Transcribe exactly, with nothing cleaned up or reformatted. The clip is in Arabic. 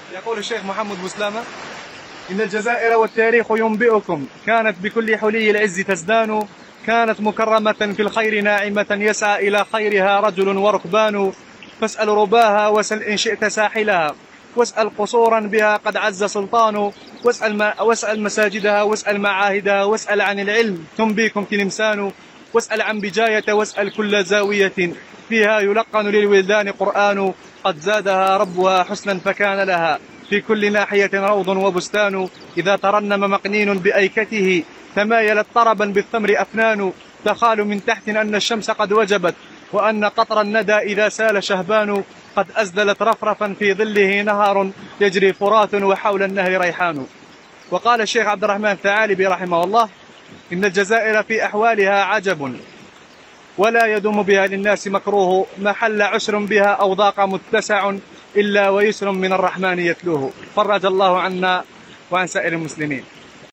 يقول الشيخ محمد بوسلامة: إن الجزائر والتاريخ ينبئكم كانت بكل حلي العز تزدان، كانت مكرمة في الخير ناعمة يسعى إلى خيرها رجل وركبان، فاسأل رباها وسل إن شئت ساحلها، واسأل قصورا بها قد عز سلطان، واسأل, ما واسأل مساجدها واسأل معاهدها، واسأل عن العلم تنبيكم تلمسان، واسأل عن بجاية واسأل كل زاوية فيها يلقن للولدان قرآن، قد زادها ربها حسنا فكان لها في كل ناحية روض وبستان، إذا ترنم مقنين بأيكته تمايلت طربا بالثمر أفنان، تخال من تحت أن الشمس قد وجبت وأن قطر الندى إذا سال شهبان، قد أزدلت رفرفا في ظله نهر يجري فرات وحول النهر ريحان. وقال الشيخ عبد الرحمن الثعالبي رحمه الله: إن الجزائر في أحوالها عجب ولا يدوم بها للناس مكروه، ما حل عسر بها أو ضاق متسع إلا ويسر من الرحمن يتلوه، فرج الله عنا وعن سائر المسلمين.